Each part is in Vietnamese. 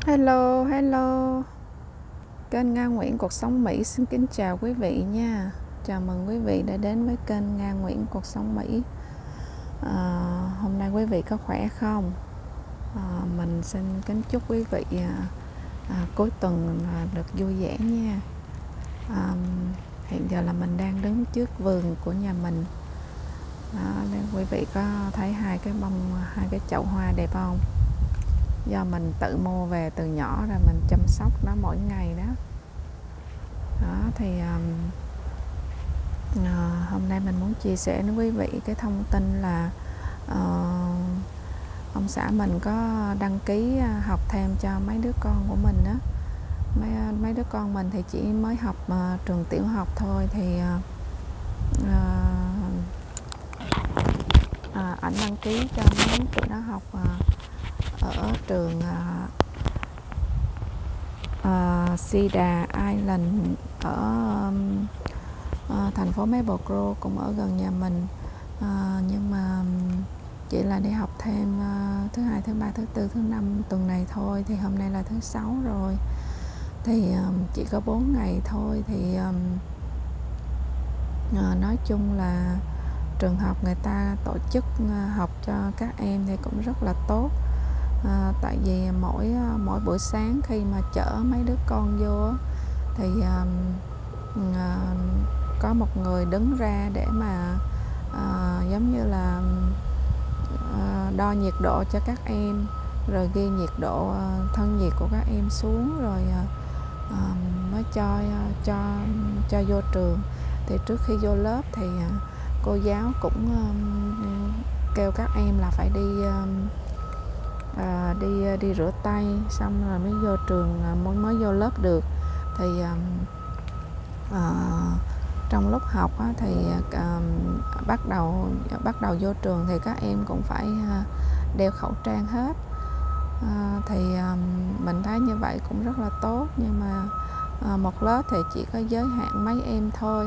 Hello, hello. Kênh Nga Nguyễn Cuộc Sống Mỹ xin kính chào quý vị nha. Chào mừng quý vị đã đến với kênh Nga Nguyễn Cuộc Sống Mỹ. Hôm nay quý vị có khỏe không? Mình xin kính chúc quý vị cuối tuần được vui vẻ nha. Hiện giờ là mình đang đứng trước vườn của nhà mình. Quý vị có thấy hai cái chậu hoa đẹp không? Do mình tự mua về từ nhỏ rồi mình chăm sóc nó mỗi ngày đó. Thì hôm nay mình muốn chia sẻ với quý vị cái thông tin là ông xã mình có đăng ký học thêm cho mấy đứa con của mình đó. Mấy đứa con mình thì chỉ mới học trường tiểu học thôi, thì ảnh đăng ký cho mấy tụi nó học ở trường Cedar Island ở thành phố Maple Grove, cũng ở gần nhà mình. Nhưng mà chỉ là đi học thêm thứ hai, thứ ba, thứ tư, thứ năm tuần này thôi. Thì hôm nay là thứ sáu rồi, thì chỉ có 4 ngày thôi. Thì nói chung là trường học người ta tổ chức học cho các em thì cũng rất là tốt. Tại vì mỗi buổi sáng khi mà chở mấy đứa con vô thì có một người đứng ra để mà giống như là đo nhiệt độ cho các em, rồi ghi nhiệt độ thân nhiệt của các em xuống, rồi mới cho vô trường. Thì trước khi vô lớp thì cô giáo cũng kêu các em là phải đi rửa tay xong rồi mới vô trường, mới vô lớp được. Thì trong lúc học thì bắt đầu vô trường thì các em cũng phải đeo khẩu trang hết. Thì mình thấy như vậy cũng rất là tốt, nhưng mà một lớp thì chỉ có giới hạn mấy em thôi.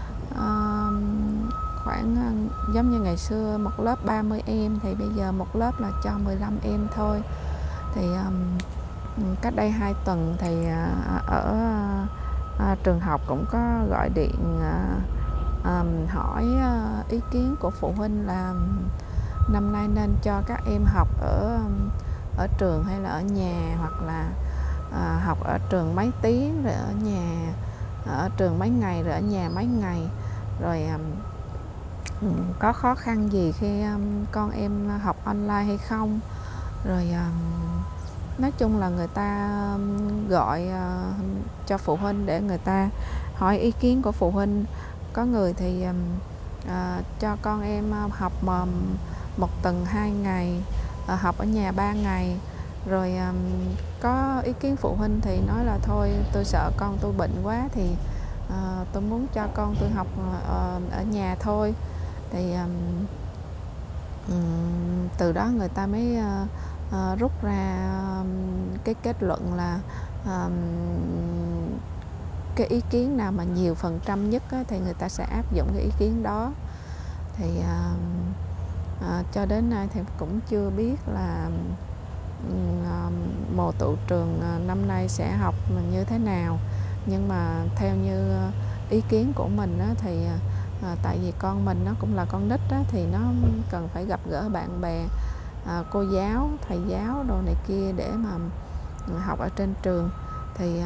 Khoảng giống như ngày xưa một lớp 30 em thì bây giờ một lớp là cho 15 em thôi. Thì cách đây 2 tuần thì ở trường học cũng có gọi điện hỏi ý kiến của phụ huynh là năm nay nên cho các em học ở trường hay là ở nhà, hoặc là học ở trường mấy tiếng rồi ở nhà, ở trường mấy ngày rồi ở nhà mấy ngày, rồi có khó khăn gì khi con em học online hay không. Rồi nói chung là người ta gọi cho phụ huynh để người ta hỏi ý kiến của phụ huynh. Có người thì cho con em học một tuần 2 ngày, học ở nhà 3 ngày. Rồi có ý kiến phụ huynh thì nói là thôi tôi sợ con tôi bệnh quá, thì tôi muốn cho con tôi học ở nhà thôi. Thì từ đó người ta mới rút ra cái kết luận là cái ý kiến nào mà nhiều phần trăm nhất thì người ta sẽ áp dụng cái ý kiến đó. Thì cho đến nay thì cũng chưa biết là mùa tụ trường năm nay sẽ học như thế nào. Nhưng mà theo như ý kiến của mình thì tại vì con mình nó cũng là con nít thì nó cần phải gặp gỡ bạn bè, cô giáo, thầy giáo đồ này kia để mà học ở trên trường. Thì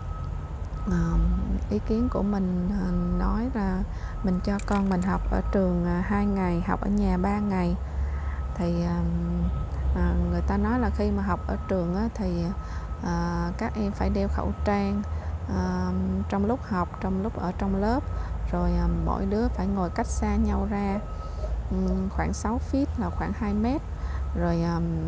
ý kiến của mình nói là mình cho con mình học ở trường 2 ngày, học ở nhà 3 ngày. Thì người ta nói là khi mà học ở trường thì các em phải đeo khẩu trang trong lúc học, trong lúc ở trong lớp. Rồi mỗi đứa phải ngồi cách xa nhau ra khoảng 6 feet là khoảng 2 mét. Rồi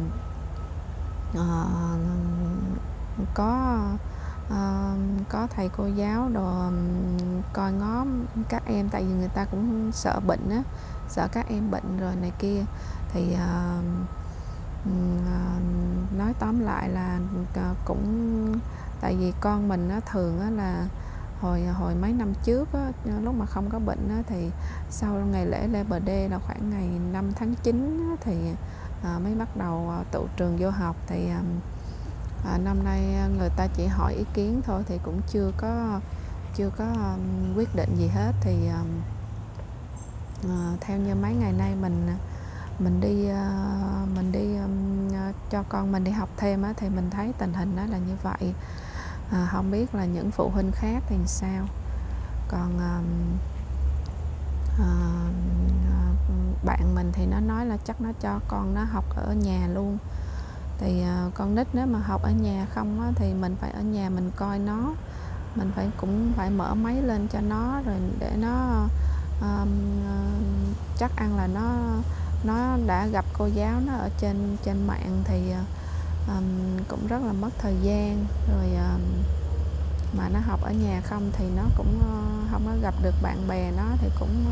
có thầy cô giáo đồ coi ngó các em, tại vì người ta cũng sợ bệnh sợ các em bệnh rồi này kia. Thì nói tóm lại là cũng tại vì con mình thường là hồi mấy năm trước lúc mà không có bệnh thì sau ngày lễ Labor Day là khoảng ngày 5 tháng 9 thì mới bắt đầu tụ trường vô học. Thì năm nay người ta chỉ hỏi ý kiến thôi, thì cũng chưa có quyết định gì hết. Thì theo như mấy ngày nay mình đi cho con mình đi học thêm á, thì mình thấy tình hình nó là như vậy. Không biết là những phụ huynh khác thì sao. Còn bạn mình thì nó nói là chắc nó cho con nó học ở nhà luôn. Thì con nít nếu mà học ở nhà không á, thì mình phải ở nhà mình coi nó, mình cũng phải mở máy lên cho nó, rồi để nó chắc ăn là nó đã gặp cô giáo nó ở trên mạng, thì cũng rất là mất thời gian. Rồi mà nó học ở nhà không thì nó cũng không có gặp được bạn bè nó, thì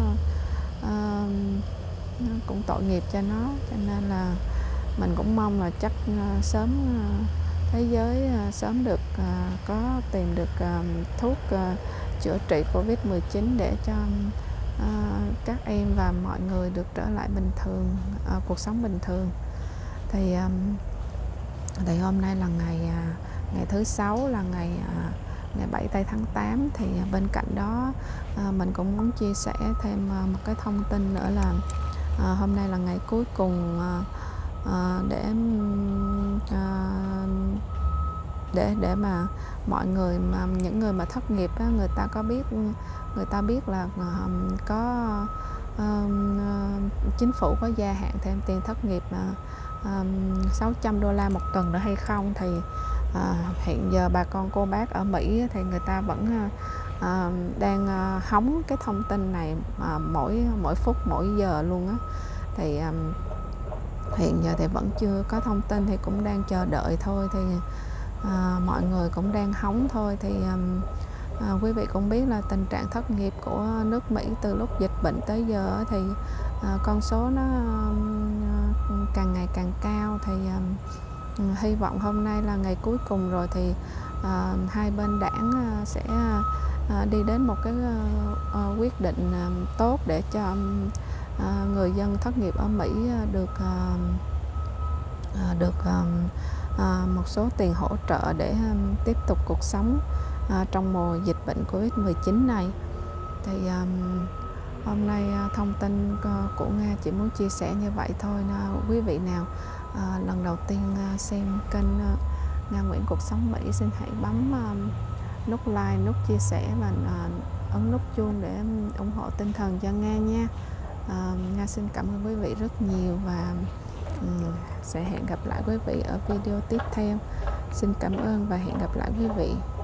nó cũng tội nghiệp cho nó. Cho nên là mình cũng mong là chắc sớm thế giới sớm được có tìm được thuốc chữa trị Covid-19 để cho các em và mọi người được trở lại bình thường, cuộc sống bình thường. Thì hôm nay là ngày thứ 6, là ngày 7 tây tháng 8. Thì bên cạnh đó mình cũng muốn chia sẻ thêm một cái thông tin nữa là hôm nay là ngày cuối cùng để mà mọi người, mà những người mà thất nghiệp á, người ta biết là có chính phủ có gia hạn thêm tiền thất nghiệp $600 một tuần nữa hay không. Thì hiện giờ bà con cô bác ở Mỹ thì người ta vẫn đang hóng cái thông tin này mỗi phút mỗi giờ luôn á. Thì hiện giờ thì vẫn chưa có thông tin, thì cũng đang chờ đợi thôi. Thì mọi người cũng đang hóng thôi. Thì quý vị cũng biết là tình trạng thất nghiệp của nước Mỹ từ lúc dịch bệnh tới giờ thì con số nó càng ngày càng cao. Thì hy vọng hôm nay là ngày cuối cùng rồi, thì hai bên đảng sẽ đi đến một cái quyết định tốt để cho người dân thất nghiệp ở Mỹ được một số tiền hỗ trợ để tiếp tục cuộc sống trong mùa dịch bệnh Covid-19 này. Thì hôm nay thông tin của Nga chỉ muốn chia sẻ như vậy thôi. Quý vị nào lần đầu tiên xem kênh Nga Nguyễn Cuộc Sống Mỹ, xin hãy bấm nút like, nút chia sẻ và ấn nút chuông để ủng hộ tinh thần cho Nga nha. Nga xin cảm ơn quý vị rất nhiều, và sẽ hẹn gặp lại quý vị ở video tiếp theo. Xin cảm ơn và hẹn gặp lại quý vị.